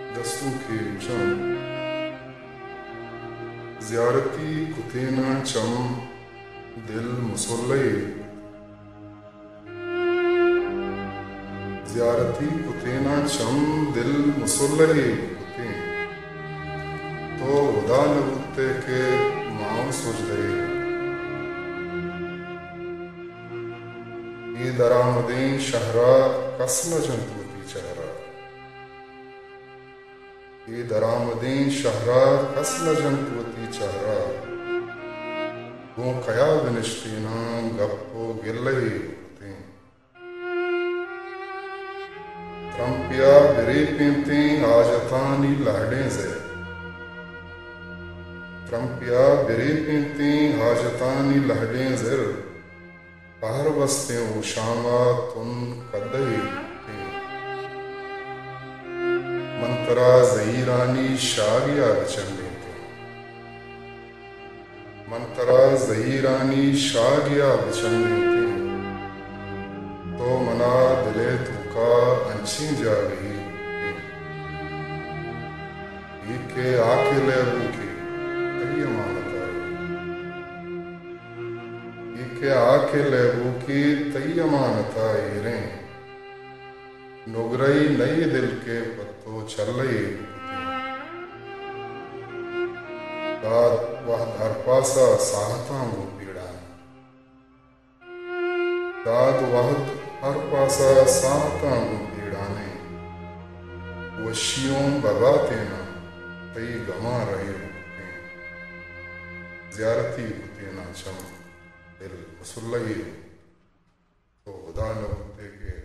दस्तों के चम ज़ियारती कुतेना चम दिल मुसल्ले ज़ियारती कुतेना चम दिल मुसल्ले कुते तो उदा नबुत्ते के माओ सोचदे ये दरामदें शहरा कसम जंतुती चेहरा ये दरामदें शहरा कसम जंतुती चेहरा वो कया बिनिश्तीना गप्पो गिल्ले होते त्रंपिया बिरे पेंते आजतानी लहड़े से त्रंपिया बिरे पेंते आजतानी लहड़े जिर पहर बसते वो शामा तुन कदे मंतरा ज़हीरानी शागिया चंडे मंतरा ज़हीरानी शागिया चंडे तो मना दिले तुका अंची जा गई के आके ले की तई अमानता के आके ले की तई अमानता रे नुगरई नई दिल के पत्तो चल दाद वह घर पासा साहता वो पीड़ा दाद वह हर पासा साहता वो पीड़ा ने वशियों बगाते ना तई गमा रहे ज़ियारती कुते ना चम दिल मुसल्ले तो खुदा न होते के